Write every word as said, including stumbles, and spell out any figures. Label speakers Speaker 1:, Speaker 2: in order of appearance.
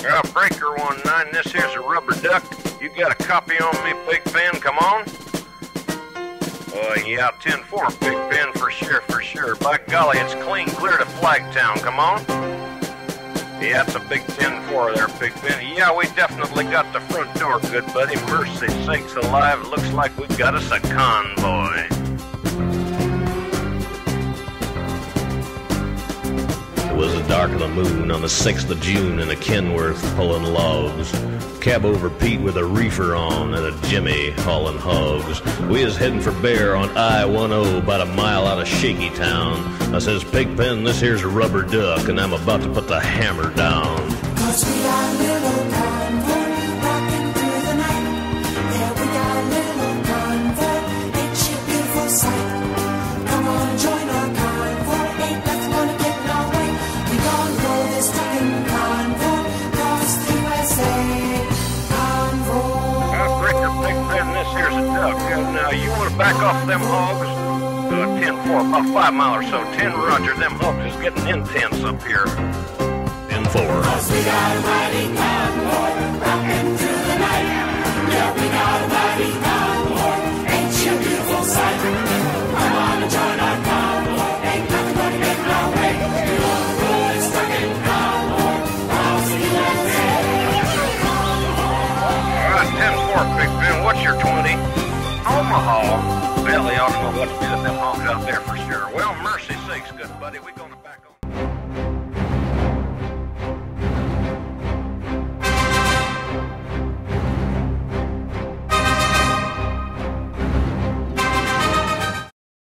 Speaker 1: Uh, breaker one nine, this here's a rubber duck. You got a copy on me, Big Ben, come on. Uh, yeah, ten four, Big Ben, for sure, for sure. By golly, it's clean clear to Flagtown, come on. Yeah, it's a big ten four there, Big Ben. Yeah, we definitely got the front door, good buddy. Mercy sakes alive, it looks like we got us a convoy.
Speaker 2: It was the dark of the moon on the sixth of June in a Kenworth pulling logs. Cab over Pete with a reefer on and a Jimmy hauling hogs. We is heading for Bear on I ten, about a mile out of Shaky Town. I says, Pigpen, this here's a rubber duck, and I'm about to put the hammer down.
Speaker 3: Cause we got a little convoy rocking through the night. Yeah, we got a little convoy, ain't you a beautiful sight? Come on, join our convoy, ain't nothing gonna get in our way. We gonna roll this trucking convoy across the U S A.
Speaker 1: Uh, breaker, Big Ben, this here's a duck. Uh, now, you want to back off them hogs? Uh, ten four, about five mile or so. ten Roger, them hogs is getting intense up here.
Speaker 2: ten four.
Speaker 3: Cause we got a mighty convoy rocking through the night. Yeah, we got a mighty convoy, ain't you a beautiful sight? Come on and join our convoy, ain't nothing gonna get in our way. We gonna roll this trucking convoy across the U S A.
Speaker 1: Alright, ten four, Big Ben, what's your twenty? Omaha. Well, they ought to know what to do with them hogs out there for sure. Well, mercy sakes, good buddy, we gonna back